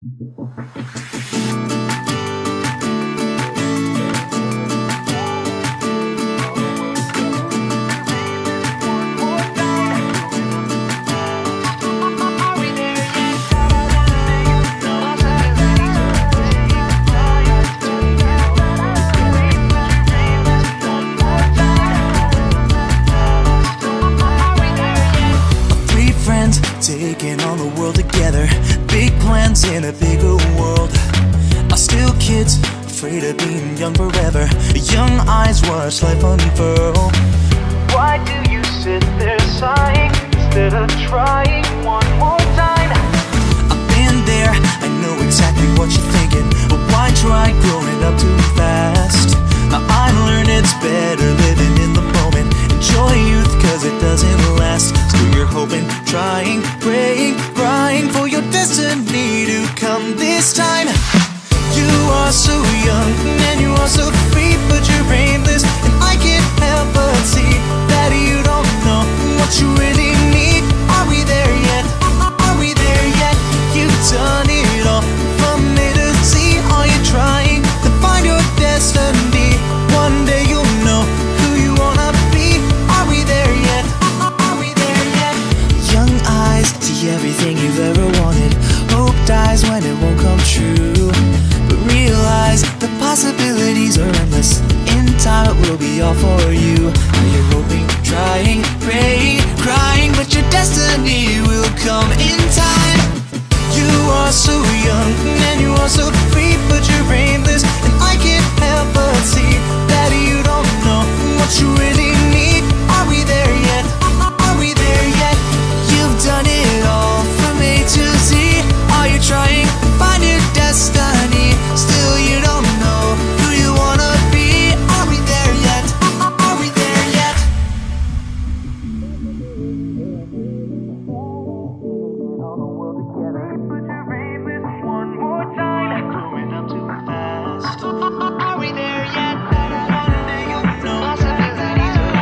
Taking on the world together, big plans in a bigger world. Are still kids, afraid of being young forever. Young eyes watch life unfurl. Why do you sit there sighing instead of trying one more time? I've been there, I know exactly what you're thinking. But why try growing up too fast? I learned it's better living in the moment. Enjoy youth cause it doesn't last. Still you're hoping, trying, praying, crying for your destiny to come this time. You are so young and you are so free, but you're aimless, and I can't help but see that you don't know what you really need. Are we there yet? Are we there yet? You've done it all from A to Z. Are you trying to find your destiny? One day you'll know who you wanna be. Are we there yet? Are we there yet? Young eyes see everything you've ever wanted. Hope dies when it won't come true. But realize the possibilities are endless. In time it will be all for you. Now you're hoping, trying, praying, crying, but your destiny will come in time. You are so young and you are so free, but you're aimless, and I can't help but see that you don't know what you really need. Are we there yet? Are we there yet? You've done it all from A to Z. Are you trying to find your destiny? Still you don't know who you wanna be. Are we there yet? Are we there yet? All the world together, but you're aimless one more time. Growing up too fast. Are we there yet? One day you'll know possibilities are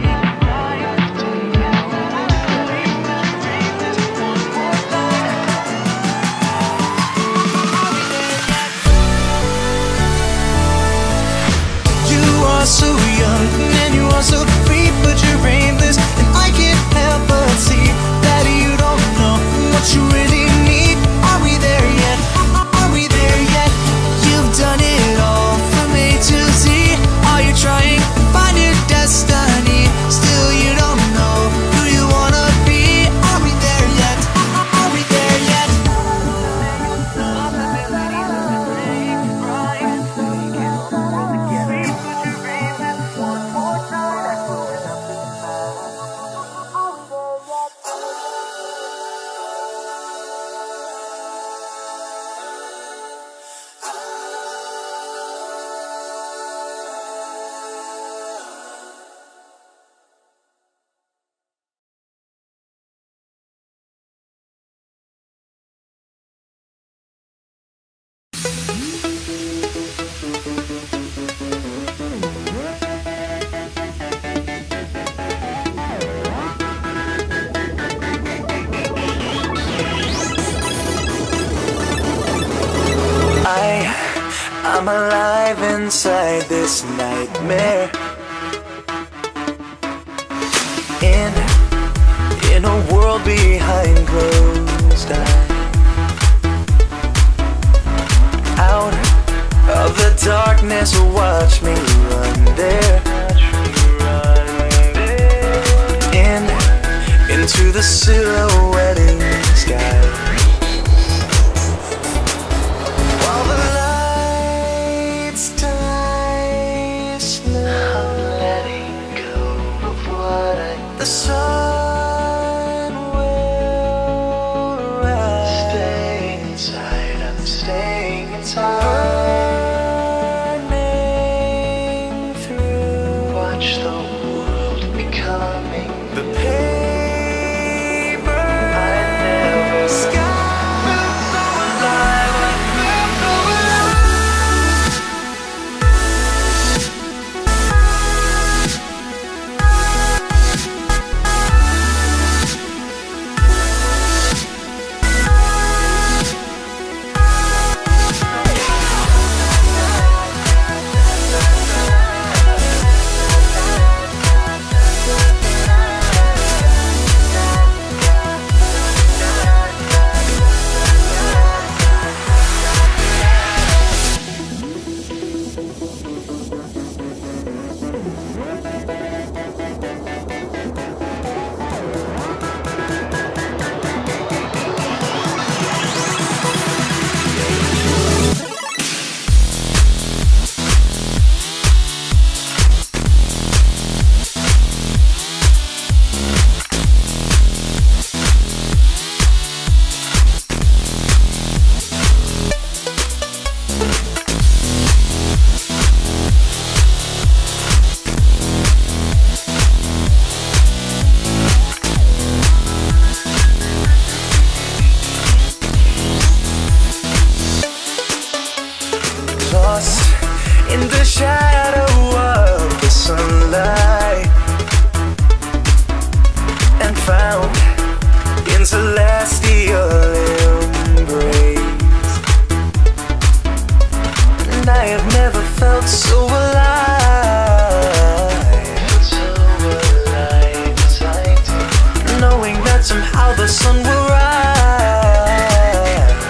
so young and you are so free, but you're aimless, and I can't help but see that you don't know what you really need. Are we there yet? Are we there yet? You've done it all from A to Z. Are you trying to find your destiny? Still you don't know who you wanna be. Are we there yet? Are we there yet? Possibilities are playing, crying, taking all the world together. One more time. I'm alive inside this nightmare. In a world behind closed eyes. Out of the darkness, watch me run there. Into the silhouetting sky. While the lights die slow, I'm letting go of what the sun will rise. Stay inside, I'm staying inside. Burning through, watch the world becoming the paper. I never sun will rise.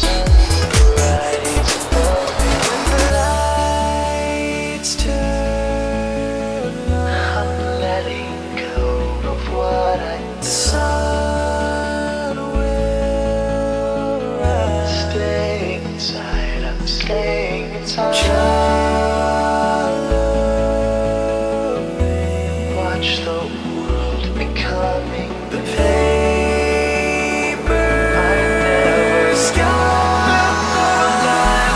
When the lights turn on, I'm letting go of what I know. The sun will rise. Staying inside, I'm staying inside. Watch the world becoming the paper. I never stop alive.